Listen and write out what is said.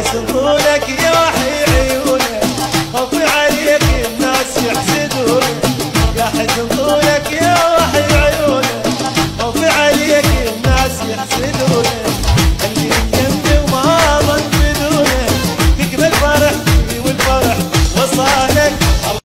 يصدونك يا حي عيونك خوفي عليك الناس يحزنون